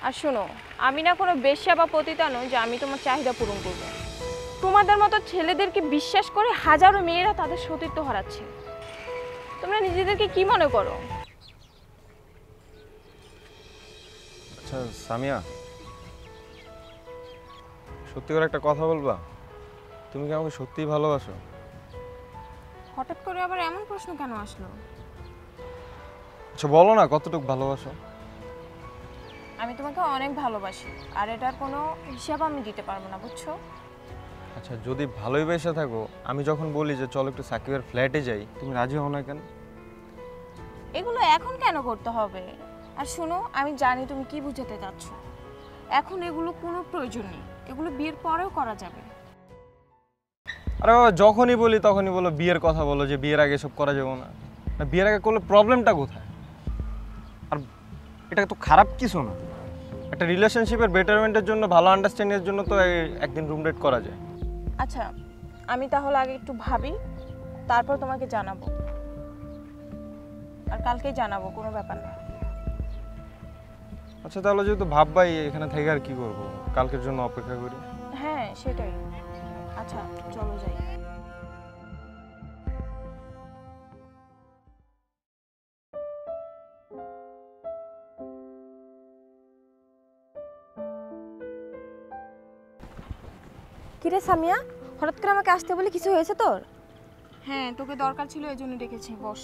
আর শোনো, আমি না কোনো বেশ্যা বা পতিতা নই যে আমি তোমার চাহিদা পূরণ করব। তোমাদের মতো ছেলেদেরকে বিশ্বাস করে হাজারো মেয়েরা তাদের সতীত্ব হারাচ্ছে। তোমরা নিজেদেরকে কি মনে করো? আচ্ছা সামিয়া, সত্যি করে একটা কথা বলবা? তুমি কি আমাকে সত্যিই ভালোবাসো? হঠাৎ করে আবার এমন প্রশ্ন কেন আসলো? আচ্ছা বলো না, কতটুকু ভালোবাসো? আমি তোমাকে অনেক ভালোবাসি, আর এটার কোনো হিসাব আমি দিতে পারবো না, বুঝছো? আচ্ছা যদি ভালোই বেসে থাকো, আমি যখন বলি যে চলো একটু সাকিবের ফ্ল্যাটে যাই, তুমি রাজি হও না কেন? এগুলো এখন কেন করতে হবে? আর শোনো, আমি জানি তুমি কি বুঝাতে চাচ্ছ। এখন এগুলো কোনো প্রয়োজন নেই, এগুলো বিয়ের পরেও করা যাবে। আরে বাবা, যখনই বলি তখনই বলো বিয়ের কথা, বলো যে বিয়ের আগে সব করা যাবে না। বিয়ের আগে করলে প্রবলেমটা কোথায়? আর এটা তো খারাপ কিছু না। একটা রিলেশনশিপের বেটারমেন্টের জন্য, ভালো আন্ডারস্ট্যান্ডিংয়ের জন্য তো একদিন রুম ডেট করা যায়। আচ্ছা, আমি তাহলে আগে একটু ভাবি, তারপর তোমাকে জানাবো। আর কালকেই জানাবো, কোনো ব্যাপার না। আচ্ছা তাহলে যেহেতু ভাববাই, এখানে থেকে আর কি করবো? কালকের জন্য অপেক্ষা করি। হ্যাঁ সেটাই। আচ্ছা চলো যাই। কিরে সামিয়া, হঠাৎ করে আমাকে আসতে বলে কিছু হয়েছে তোর? হ্যাঁ, তোকে দরকার ছিল, এই জন্য ডেকেছি। বস।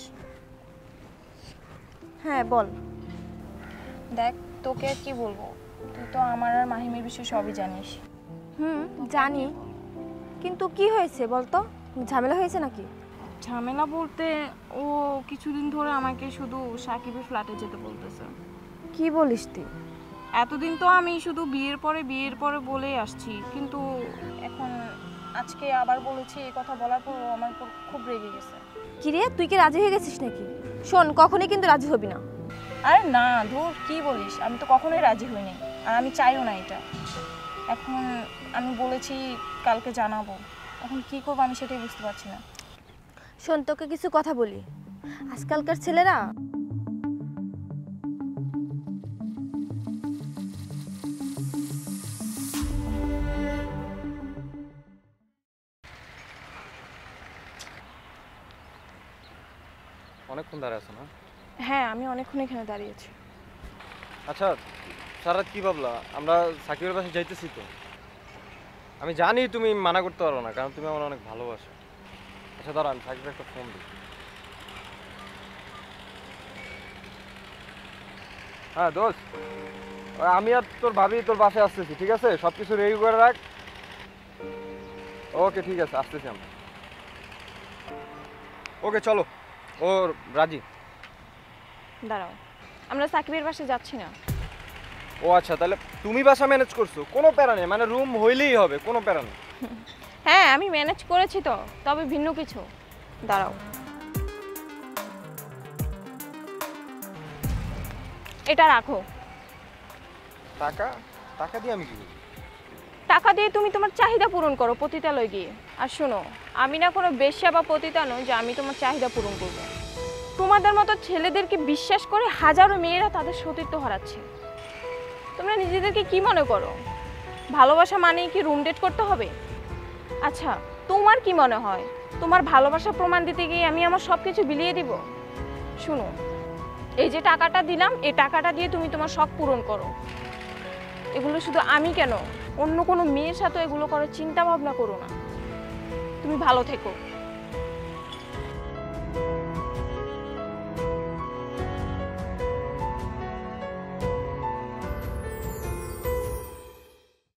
হ্যাঁ বল। দেখ, তোকে আর কি বলবো, তুই তো আমার আর মাহিমের বিষয়ে সবই জানিস। জানি, কিন্তু কি হয়েছে বলতো? ঝামেলা হয়েছে নাকি? ঝামেলা বলতে, ও কিছুদিন ধরে আমাকে শুধু সাকিবের ফ্ল্যাটে যেতে বলতেছে। কি বলিস তুই? এতদিন তো আমি শুধু বিয়ের পরে বলেই আসছি, কিন্তু এখন আজকে আবার বলেছি। এই কথা বলার পর ও আমার উপর খুব রেগে গেছে। কিরে, তুই কি রাজি হয়ে গেছিস নাকি? শোন, কখনোই কিন্তু রাজি হবি না। আরে না, ধুর, কি বলিস, আমি তো কখনোই রাজি হইনি, আর আমি চাইও না এটা। এখন আমি বলেছি কালকে জানাবো, এখন কি করবো আমি সেটাই বুঝতে পারছি না। শোন, তোকে কিছু কথা বলি। আজকালকার ছেলেরা অনেকক্ষণ দাঁড়িয়ে আছো না? হ্যাঁ, আমি অনেকক্ষণ এখানে দাঁড়িয়েছি। আচ্ছা সারাত, কি ভাবলা? আমরা সাকিবের পাশে যাইতেছি তো। আমি জানি তুমি মানা করতে পারো না, কারণ তুমি আমার অনেক ভালোবাসো। আচ্ছা দাঁড়া, আমি সাকিবের একটা ফোন দিই। হ্যাঁ দোস্ত, আমি আর তোর ভাবি তোর বাসায় আসতেছি, ঠিক আছে? সব কিছু রেডি করে রাখ। ওকে ঠিক আছে, আসতেছি আমরা। ওকে চলো, ও রাজি। দাঁড়াও, আমরা সাকিবের বাসায় যাচ্ছি না। ও আচ্ছা, তাহলে তুমি বাসা ম্যানেজ করছো, কোনো প্যারা নেই, মানে রুম হইলেই হবে, কোনো প্যারা নেই। হ্যাঁ, আমি ম্যানেজ করেছি তো, তবে ভিন্ন কিছু। দাঁড়াও, এটা রাখো। টাকা? টাকা দিয়ে আমি কি করবো? টাকা দিয়ে তুমি তোমার চাহিদা পূরণ করো পতিতালয় গিয়ে। আর শোনো, আমি না কোনো বেশ্যা বা পতিতা নই যে আমি তোমার চাহিদা পূরণ করব। তোমাদের মতো ছেলেদেরকে বিশ্বাস করে হাজারো মেয়েরা তাদের সতীত্ব হারাচ্ছে। তোমরা নিজেদেরকে কি মনে করো? ভালোবাসা মানেই কি রুম ডেট করতে হবে? আচ্ছা, তোমার কি মনে হয় তোমার ভালোবাসা প্রমাণ দিতে গিয়ে আমি আমার সব কিছু বিলিয়ে দিব? শুনো, এই যে টাকাটা দিলাম, এই টাকাটা দিয়ে তুমি তোমার শখ পূরণ করো। এগুলো শুধু আমি কেন, অন্য কোনো মেয়ের সাথে এগুলো করার চিন্তা ভাবনা করো না। তুমি ভালো থেকো।